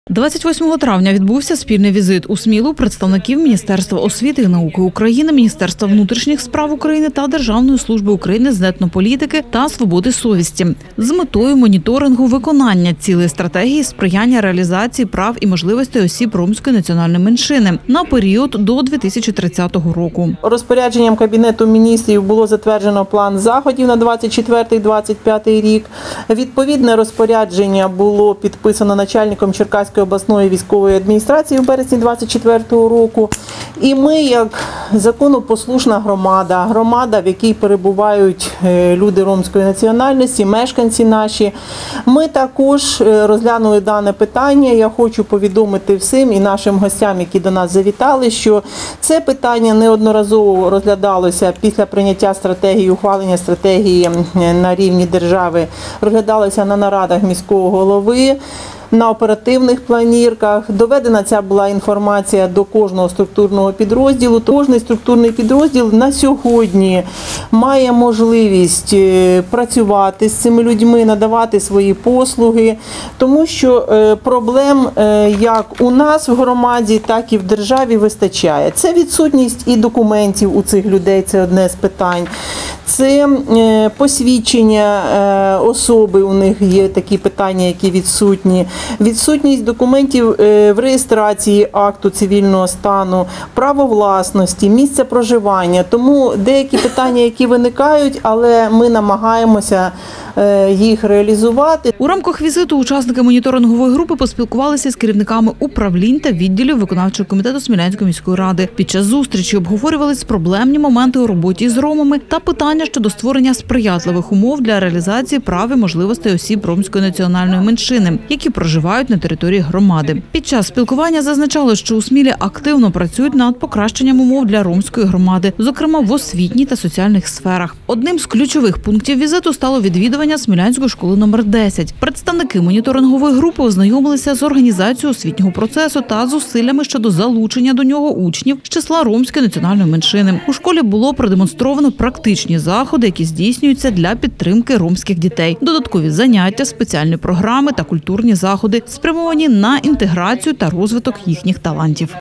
28 травня відбувся спільний візит у Смілу представників Міністерства освіти і науки України, Міністерства внутрішніх справ України та Державної служби України з етнополітики та свободи совісті з метою моніторингу виконання цілей стратегії сприяння реалізації прав і можливостей осіб ромської національної меншини на період до 2030 року. Розпорядженням Кабінету міністрів було затверджено план заходів на 24-25 рік. Відповідне розпорядження було підписано начальником Черкаської обласної військової адміністрації в березні 2024 року. І ми, як законопослушна громада, в якій перебувають люди ромської національності, мешканці наші, ми також розглянули дане питання. Я хочу повідомити всім і нашим гостям, які до нас завітали, що це питання неодноразово розглядалося після прийняття стратегії, ухвалення стратегії на рівні держави, розглядалося на нарадах міського голови, на оперативних планірках. Доведена ця була інформація до кожного структурного підрозділу. Кожний структурний підрозділ на сьогодні має можливість працювати з цими людьми, надавати свої послуги, тому що проблем як у нас в громаді, так і в державі вистачає. Це відсутність і документів у цих людей, це одне з питань. Це посвідчення особи, у них є такі питання, які відсутні. Відсутність документів в реєстрації акту цивільного стану, право власності, місце проживання. Тому деякі питання, які виникають, але ми намагаємося їх реалізувати. У рамках візиту учасники моніторингової групи поспілкувалися з керівниками управлінь та відділів виконавчого комітету Смілянської міської ради. Під час зустрічі обговорювались проблемні моменти у роботі з ромами та питання щодо створення сприятливих умов для реалізації прав і можливостей осіб ромської національної меншини, які проживають на території громади. Під час спілкування зазначалось, що у Смілі активно працюють над покращенням умов для ромської громади, зокрема в освітній та соціальних сферах. Одним з ключових пунктів візиту стало відвідування Смілянської школи номер 10. Представники моніторингової групи ознайомилися з організацією освітнього процесу та зусиллями щодо залучення до нього учнів з числа ромської національної меншини. У школі було продемонстровано практичні заходи, які здійснюються для підтримки ромських дітей. Додаткові заняття, спеціальні програми та культурні заходи, спрямовані на інтеграцію та розвиток їхніх талантів.